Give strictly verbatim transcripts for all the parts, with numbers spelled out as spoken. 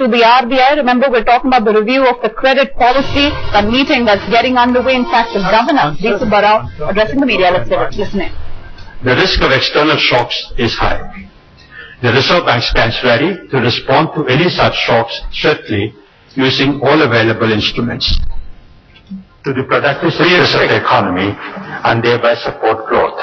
to the R B I. Remember, we're talking about the review of the credit policy, a meeting that's getting underway. In fact, the governor, D C Barao, addressing the media. Let's listen in. The risk of external shocks is high. The Reserve Bank stands ready to respond to any such shocks swiftly using all available instruments to the productive spheres of the economy and thereby support growth.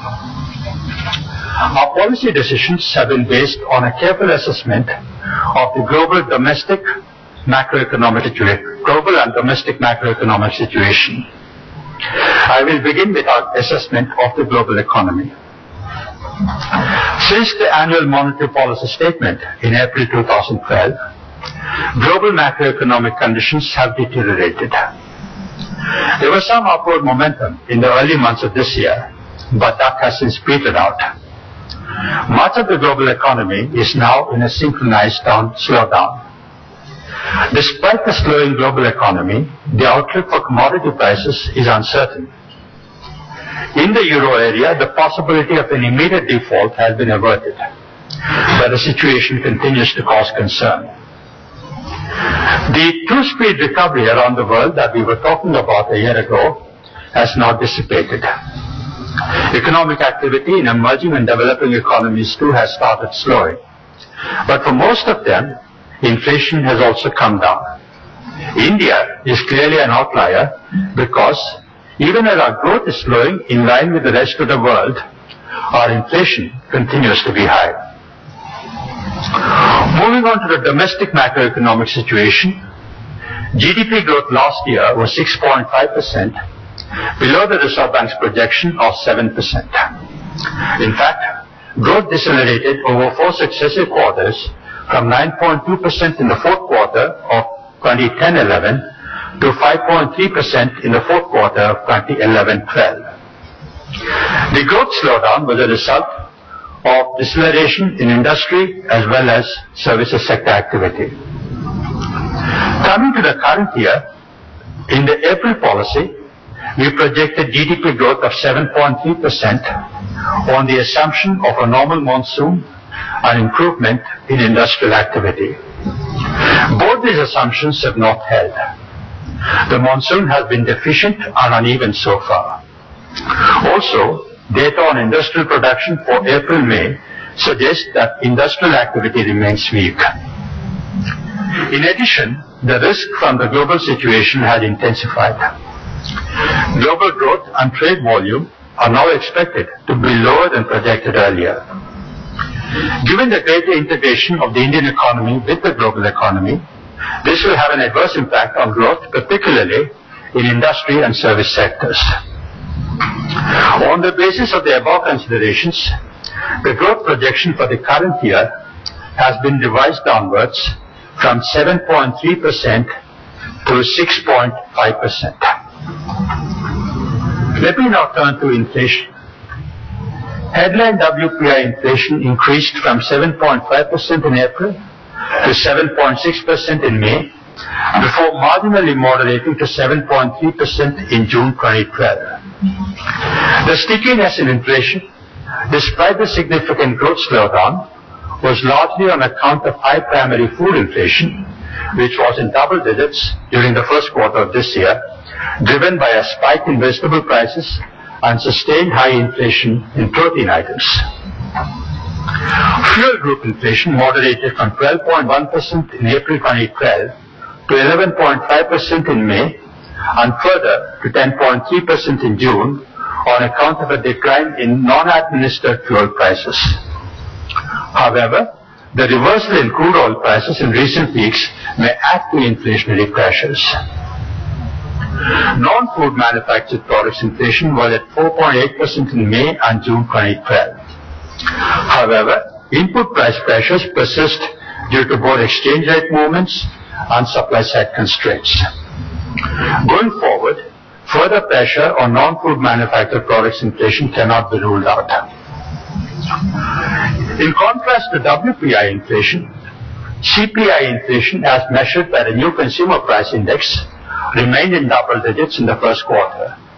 Our policy decisions have been based on a careful assessment of the global domestic macroeconomic situation, global and domestic macroeconomic situation. I will begin with our assessment of the global economy. Since the annual monetary policy statement in April two thousand twelve, global macroeconomic conditions have deteriorated. There was some upward momentum in the early months of this year, but that has since petered out. Much of the global economy is now in a synchronized down slowdown. Despite the slowing global economy, the outlook for commodity prices is uncertain. In the euro area, the possibility of an immediate default has been averted, but the situation continues to cause concern. The two-speed recovery around the world that we were talking about a year ago has not dissipated. Economic activity in emerging and developing economies too has started slowing. But for most of them, inflation has also come down. India is clearly an outlier because even as our growth is slowing in line with the rest of the world, our inflation continues to be high. Moving on to the domestic macroeconomic situation, G D P growth last year was six point five percent, below the Reserve Bank's projection of seven percent. In fact, growth decelerated over four successive quarters from nine point two percent in the fourth quarter of twenty ten eleven to five point three percent in the fourth quarter of twenty eleven twelve. The growth slowdown was a result of deceleration in industry as well as services sector activity. Coming to the current year, in the April policy, we projected G D P growth of seven point three percent on the assumption of a normal monsoon and improvement in industrial activity. Both these assumptions have not held. The monsoon has been deficient and uneven so far. Also, data on industrial production for April-May suggests that industrial activity remains weak. In addition, the risk from the global situation has intensified. Global growth and trade volume are now expected to be lower than projected earlier. Given the greater integration of the Indian economy with the global economy, this will have an adverse impact on growth, particularly in industry and service sectors. On the basis of the above considerations, the growth projection for the current year has been revised downwards from seven point three percent to six point five percent. Let me now turn to inflation. Headline W P I inflation increased from seven point five percent in April to seven point six percent in May, before marginally moderating to seven point three percent in June twenty twelve. The stickiness in inflation, despite the significant growth slowdown, was largely on account of high primary food inflation, which was in double digits during the first quarter of this year, driven by a spike in vegetable prices and sustained high inflation in protein items. Fuel group inflation moderated from twelve point one percent in April twenty twelve to eleven point five percent in May and further to ten point three percent in June on account of a decline in non-administered fuel prices. However, the reversal in crude oil prices in recent weeks may add to inflationary pressures. Non-food manufactured products inflation was at four point eight percent in May and June twenty twelve. However, input price pressures persist due to both exchange rate movements and supply side constraints. Going forward, further pressure on non-food manufactured products inflation cannot be ruled out. In contrast to W P I inflation, C P I inflation as measured by the new consumer price index remained in double digits in the first quarter,